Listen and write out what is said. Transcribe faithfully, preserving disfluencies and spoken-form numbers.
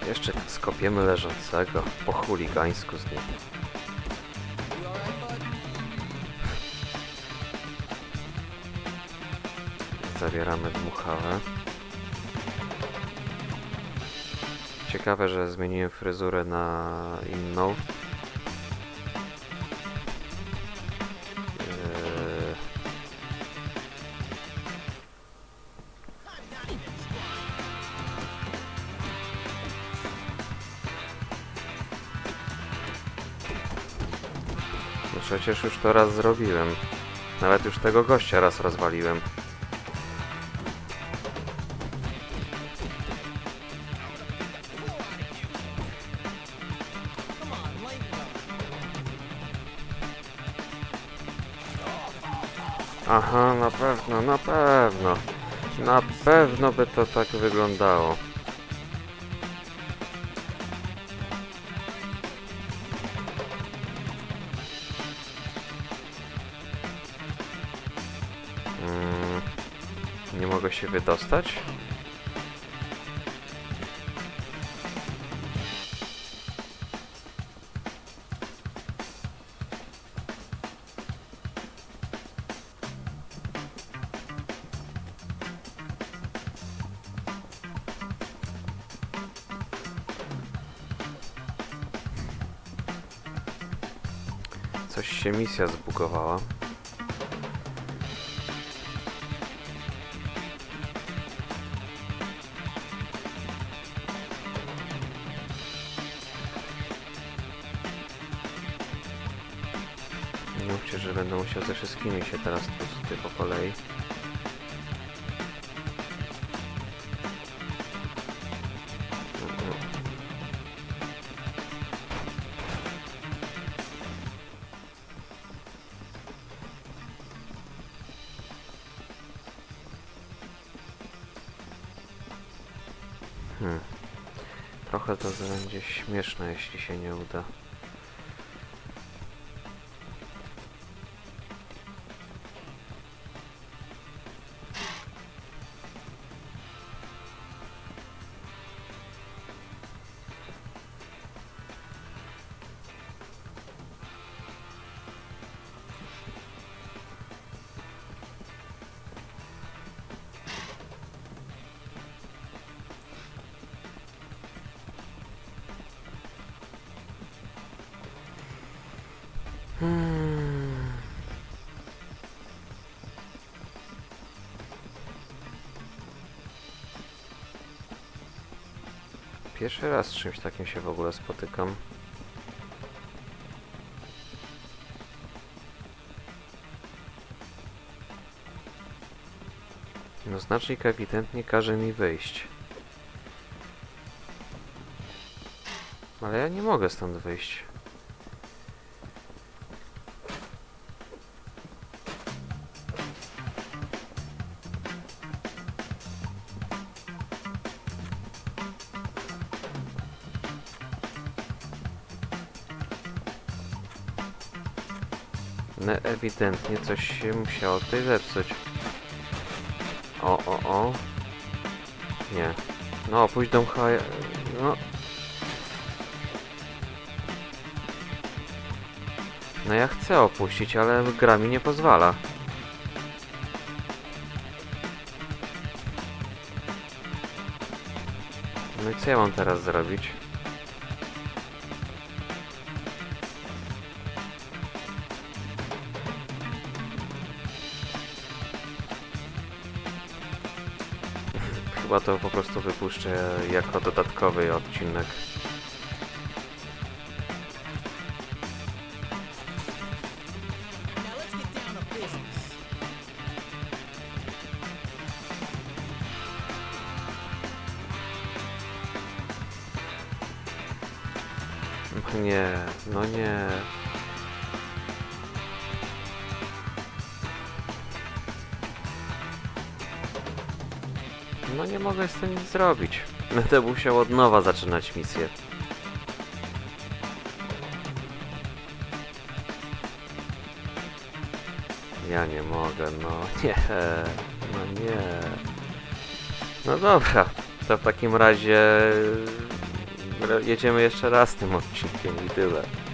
Jeszcze skopiemy leżącego, po chuligańsku z nim. Zabieramy dmuchawę. Ciekawe, że zmieniłem fryzurę na inną. Eee... No przecież już to raz zrobiłem. Nawet już tego gościa raz rozwaliłem. Aha, na pewno, na pewno. Na pewno by to tak wyglądało. Hmm, nie mogę się wydostać? Coś się misja zbugowała. Nie mówcie, że będę musiał ze wszystkimi się teraz tutaj po kolei. Hmm. Trochę to będzie śmieszne, jeśli się nie uda. Hmm. Pierwszy raz z czymś takim się w ogóle spotykam. No znacznik ewidentnie każe mi wyjść. Ale ja nie mogę stąd wyjść. No ewidentnie coś się musiało tutaj zepsuć. O, o, o. Nie. No, pójdź do mcha... No. No ja chcę opuścić, ale gra mi nie pozwala. No i co ja mam teraz zrobić? Chyba to po prostu wypuszczę jako dodatkowy odcinek. Nie, no nie. No nie mogę z tym nic zrobić. Będę musiał od nowa zaczynać misję. Ja nie mogę, no nie, no nie. No dobra, to w takim razie jedziemy jeszcze raz tym odcinkiem i tyle.